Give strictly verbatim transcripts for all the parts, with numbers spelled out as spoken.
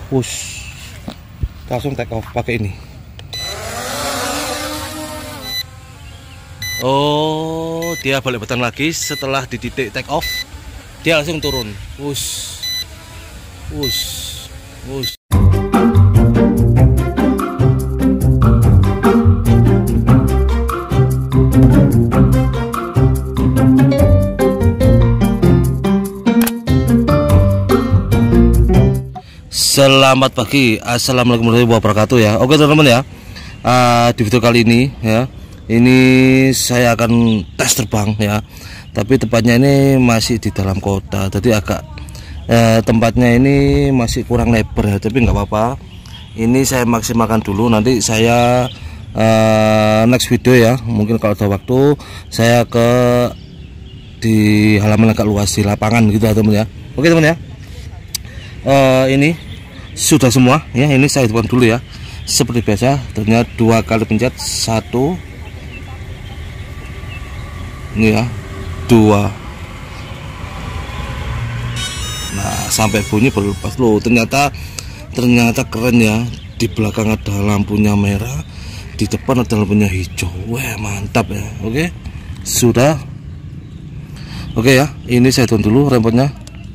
push, langsung take off pakai ini. Oh, dia balik badan lagi setelah di titik take off, dia langsung turun. Push, push, push. Selamat pagi, assalamualaikum warahmatullahi wabarakatuh ya. Oke teman-teman ya, uh, di video kali ini ya, ini saya akan tes terbang ya. Tapi tempatnya ini masih di dalam kota, jadi agak uh, tempatnya ini masih kurang lebar ya. Tapi nggak apa-apa. Ini saya maksimalkan dulu. Nanti saya uh, next video ya. Mungkin kalau ada waktu saya ke di halaman agak luas di lapangan gitu ya teman ya. Oke teman ya. Uh, ini sudah semua ya, ini saya hidupkan dulu ya seperti biasa. Ternyata dua kali pencet, satu ini ya, dua, nah sampai bunyi baru lepas loh. Ternyata ternyata keren ya, di belakang ada lampunya merah, di depan ada lampunya hijau. Wah mantap ya. Oke sudah, oke ya, ini saya turun dulu remote-nya.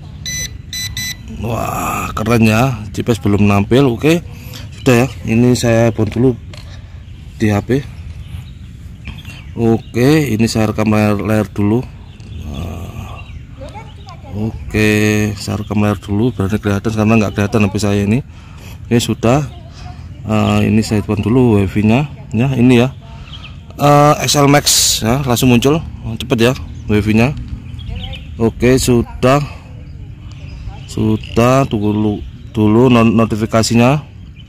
Wah keren ya, G P S belum nampil. Oke sudah ya, ini saya buat dulu di H P. Oke, ini saya rekam layar, layar dulu. Nah, oke, saya rekam layar dulu biar kelihatan, karena nggak kelihatan H P saya ini. Oke sudah, uh, ini saya buat dulu wifi nya ya, ini ya, uh, X L Max ya, langsung muncul cepet ya wifi nya. Oke sudah, sudah tunggu dulu dulu notifikasinya.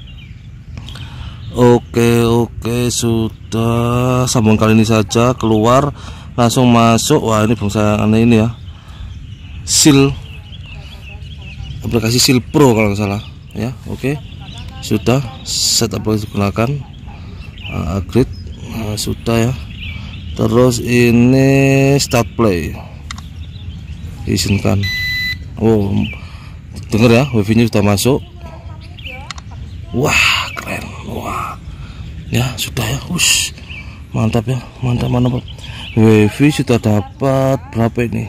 Oke oke sudah, sambung kali ini saja, keluar langsung masuk. Wah ini belum saya aneh ini ya, Seal, aplikasi Seal Pro kalau nggak salah ya. Oke sudah, set aplikasi gunakan, uh, upgrade, uh, sudah ya. Terus ini start play, izinkan. Oh denger ya, wifi nya sudah masuk. Wah keren, wah ya sudah ya. Ush, mantap ya, mantap mantap. Wifi sudah dapat berapa ini,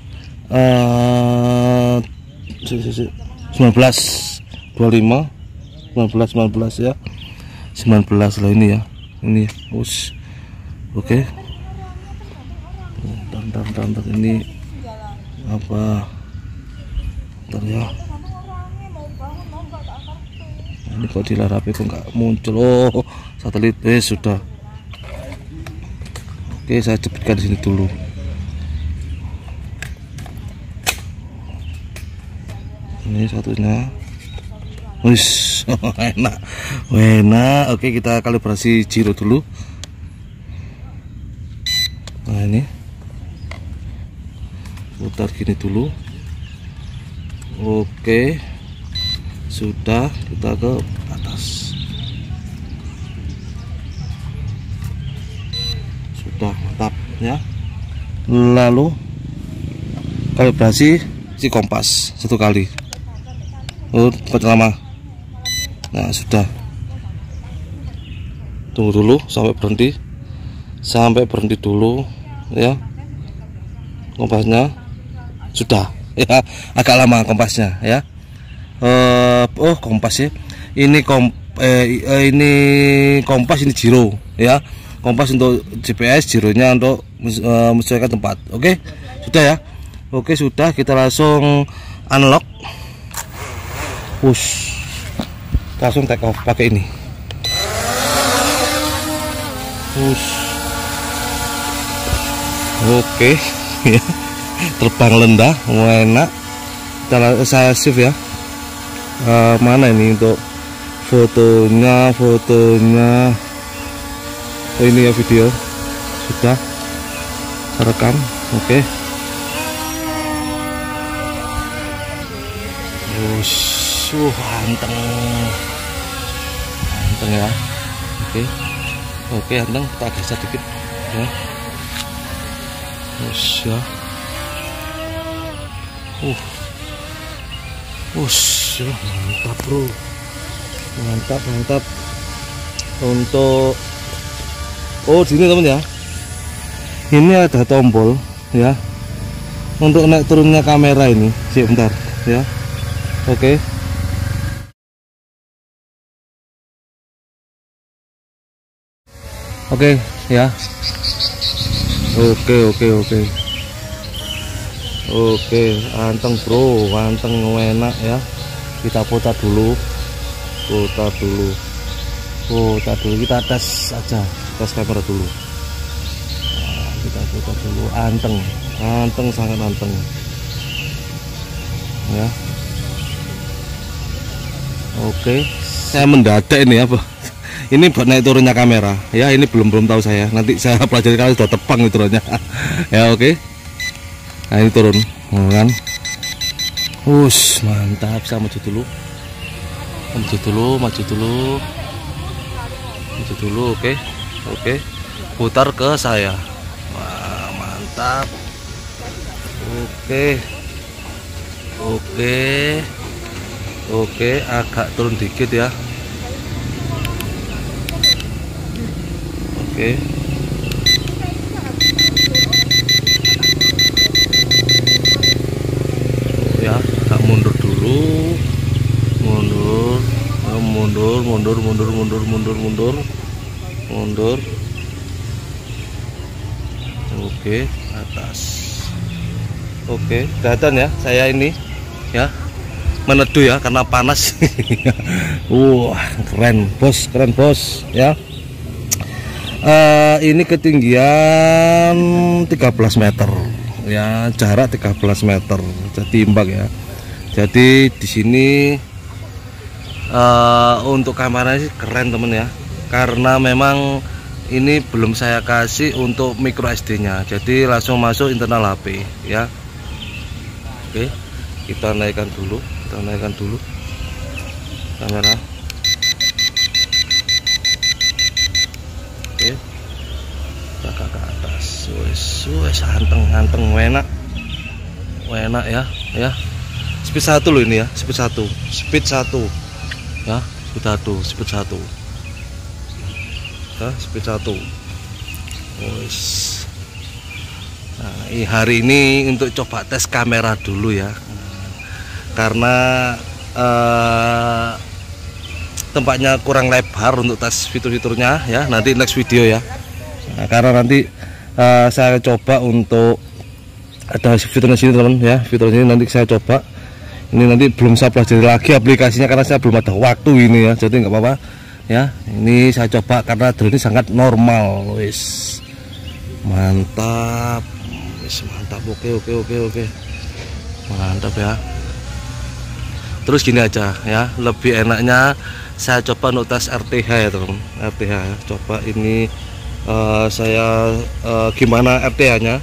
uh, sembilan belas, dua puluh lima, sembilan belas, sembilan belas ya, sembilan belas lah ini ya, ini ya. Ush, oke, bentar bentar bentar, ini apa, bentar ya. Ini kok di layar H P kok nggak muncul. Oh satelit, eh sudah. Oke saya cepatkan di sini dulu. Ini satunya, wis enak, enak. Oke kita kalibrasi giro dulu. Nah ini putar gini dulu. Oke sudah, kita ke atas. Sudah mantap ya. Lalu kalibrasi si kompas satu kali. Oh cepat lama. Nah sudah, tunggu dulu sampai berhenti, sampai berhenti dulu ya kompasnya. Sudah ya, agak lama kompasnya ya. Uh, oh kompas ya, ini kom eh, eh, ini kompas, ini giro ya, kompas untuk G P S, gironya untuk uh, menyesuaikan tempat. Oke sudah ya. Oke sudah, kita langsung unlock, push, langsung take off pakai ini, push. Oke ya, terbang rendah, enak. Saya save ya. Uh, mana ini untuk fotonya, fotonya. Oh ini ya video, sudah saya rekam. Oke, Wush, uh, anteng, anteng ya. Oke, oke anteng, kita geser dikit ya. Wush ya. Uh, wush. mantap bro, mantap mantap. Untuk oh sini teman ya, ini ada tombol ya untuk naik turunnya kamera ini. Sebentar ya. Oke. Oke ya. Oke oke oke. Oke, anteng bro, anteng enak ya. Kita putar dulu. Putar dulu. Putar dulu, kita tes aja. Tes kamera dulu. Nah, kita putar dulu, anteng. Anteng, sangat anteng. Ya. Oke, saya mendadak ini apa? Ini buat naik turunnya kamera ya, ini belum belum tahu saya, nanti saya pelajari kalau sudah tepang nih turunnya. Ya oke. Nah ini turun kan, us mantap. Saya maju dulu, maju dulu, maju dulu, maju dulu. Oke oke, putar ke saya. Wah mantap. Oke oke oke, agak turun dikit ya. Oke. Ya, agak mundur dulu. Mundur, mundur, mundur, mundur, mundur, mundur, mundur. Mundur. Oke, atas. Oke, kelihatan ya saya ini ya. Meneduh ya karena panas. Wah, keren, Bos, keren, Bos, ya. Uh, ini ketinggian tiga belas meter ya, jarak tiga belas meter, jadi imbang ya. Jadi di sini uh, untuk kameranya sih keren temen ya, karena memang ini belum saya kasih untuk micro S D nya, jadi langsung masuk internal H P ya. Oke, kita naikkan dulu, kita naikkan dulu kamera. Oke, kakak ke atas, wes wes anteng anteng, enak enak ya ya. Speed satu loh ini ya, speed satu, speed satu ya, speed satu, speed satu ya, speed satu. Wes. Nah, hari ini untuk coba tes kamera dulu ya, karena uh, tempatnya kurang lebar untuk tes fitur-fiturnya ya, nanti next video ya. Nah, karena nanti uh, saya coba untuk ada fiturnya sini teman ya, fitur ini nanti saya coba. Ini nanti belum saya pelajari lagi aplikasinya karena saya belum ada waktu ini ya, jadi nggak apa-apa ya. Ini saya coba karena drone ini sangat normal, wis mantap, wis mantap. Oke oke oke oke, mantap ya. Terus gini aja ya, lebih enaknya saya coba untuk tes R T H ya teman, R T H ya. Coba ini uh, saya uh, gimana R T H nya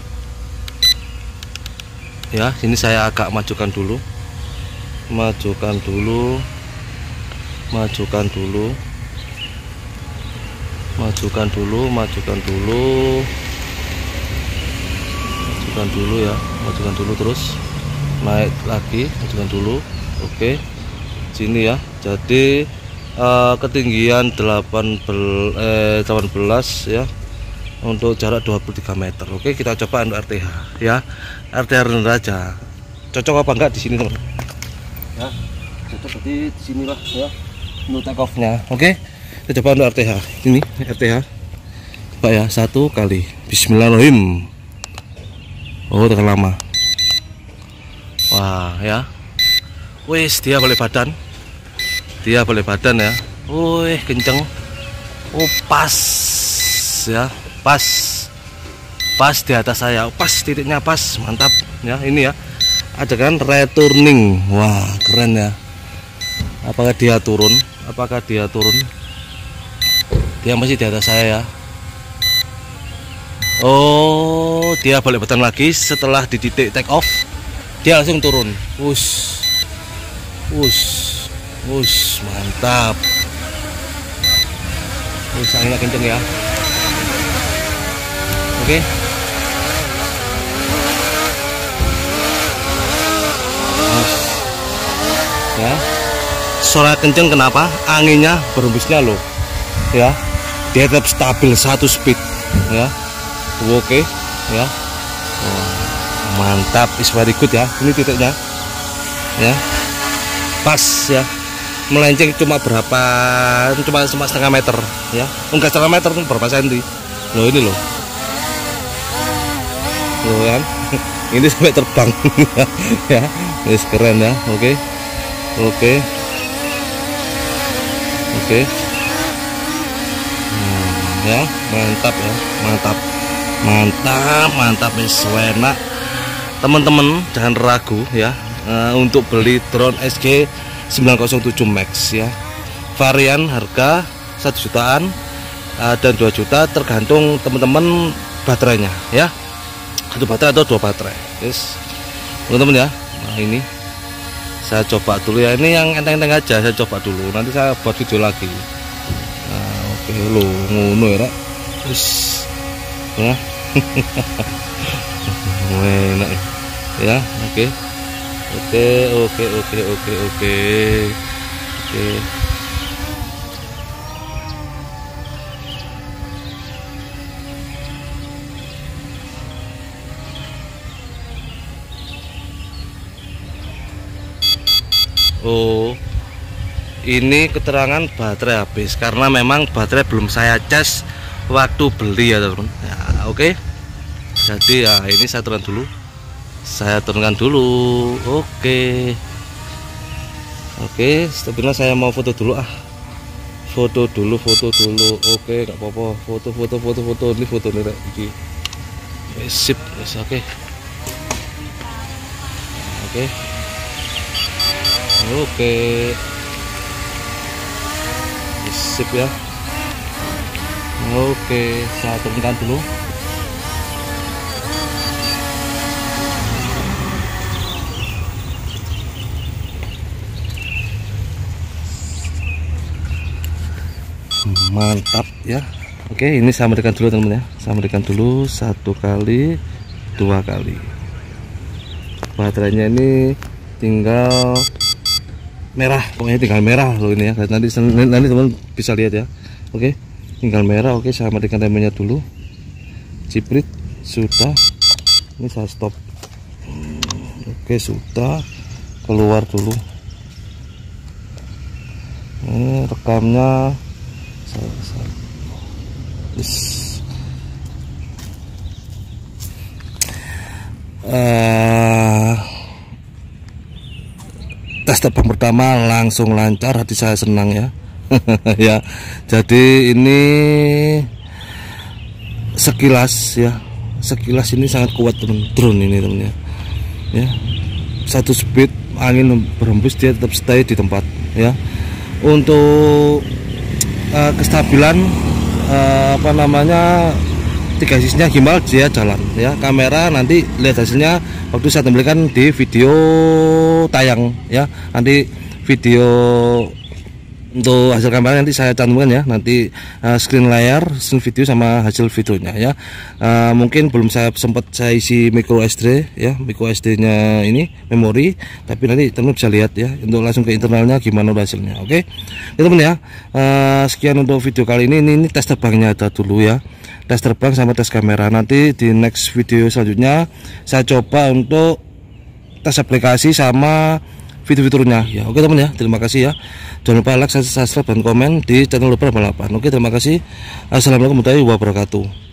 ya. Sini saya agak majukan dulu, majukan dulu, majukan dulu, majukan dulu, majukan dulu, majukan dulu ya, majukan dulu, terus naik lagi, majukan dulu. Oke, sini ya. Jadi Uh, ketinggian delapan belas ya, untuk jarak dua puluh tiga meter. Oke, kita coba untuk R T H ya, R T H rendah aja. Cocok apa enggak di sini teman ya, cocok di sini lah ya untuk take off nya. Oke, kita coba untuk R T H ini, R T H coba ya, satu kali. Bismillahirrahmanirrahim. Oh terlalu lama. Wah ya, wes dia balik badan, dia balik badan ya. Wih kenceng. Oh pas ya, pas pas di atas saya, pas titiknya pas, mantap ya. Ini ya ada kan returning. Wah keren ya. Apakah dia turun? Apakah dia turun? Dia masih di atas saya ya. Oh dia balik badan lagi setelah di titik take off, dia langsung turun. Wush wush wush, mantap. Wush, anginnya kenceng ya. Oke. Wush. Ya. suara kenceng, kenapa? Anginnya berhembusnya loh ya, dia tetap stabil satu speed ya. Oke ya. Oh, mantap, is very good ya. Ini titiknya ya, pas ya, melenceng cuma berapa, cuma cuma setengah meter ya, enggak setengah meter, berapa senti loh ini loh, loh kan. Ini sampai terbang ya, ini keren ya. Oke oke oke hmm, ya, mantap ya, mantap mantap mantap, wis enak. Teman-teman jangan ragu ya uh, untuk beli drone S G sembilan nol tujuh Max ya. Varian harga satu jutaan uh, dan dua juta, tergantung teman-teman baterainya ya, satu baterai atau dua baterai. Yes teman-teman ya. Nah ini saya coba dulu ya, ini yang enteng-enteng aja saya coba dulu, nanti saya buat video lagi. Nah oke okay, lo ngono ya, terus ya. Enak ya. Oke oke oke oke oke oke oke. Oh, ini keterangan baterai habis karena memang baterai belum saya cas waktu beli ya teman-teman ya. Oke, jadi ya ini saya turunkan dulu, saya turunkan dulu. Oke oke, sebenarnya saya mau foto dulu ah, foto dulu foto dulu. Oke nggak apa-apa, foto foto foto foto ini foto nih ini sip. Yes, oke oke oke sip ya. Oke, saya turunkan dulu. Mantap ya. Oke, ini saya matikan dulu teman-teman ya. Saya matikan dulu satu kali, dua kali. Baterainya ini tinggal merah, pokoknya tinggal merah loh ini ya. Nanti nanti teman bisa lihat ya. Oke, tinggal merah. Oke, saya matikan timernya dulu. Ciprit sudah. Ini saya stop. Oke, sudah. Keluar dulu. Ini rekamnya. Saya, saya. Yes. Uh, tes terbang pertama langsung lancar, hati saya senang ya. Ya, jadi ini sekilas ya, sekilas ini sangat kuat teman drone ini temennya ya. Satu speed, angin berhembus, dia tetap stay di tempat ya. Untuk uh, kestabilan uh, apa namanya tiga sisinya gimbal dia jalan ya. Kamera nanti lihat hasilnya waktu saya tampilkan di video tayang ya. Nanti video untuk hasil kamera nanti saya cantumkan ya, nanti uh, screen layar, screen video sama hasil videonya ya. Uh, mungkin belum saya sempat saya isi micro S D ya, micro S D nya ini memori, tapi nanti teman bisa lihat ya untuk langsung ke internalnya gimana hasilnya. Oke ya teman ya. Uh, sekian untuk video kali ini. Ini, ini tes terbangnya ada dulu ya, tes terbang sama tes kamera. Nanti di next video selanjutnya saya coba untuk tes aplikasi sama video-videonya ya. Oke teman ya, terima kasih ya. Jangan lupa like, subscribe dan komen di channel Loper balapan. Oke, terima kasih. Assalamualaikum warahmatullahi wabarakatuh.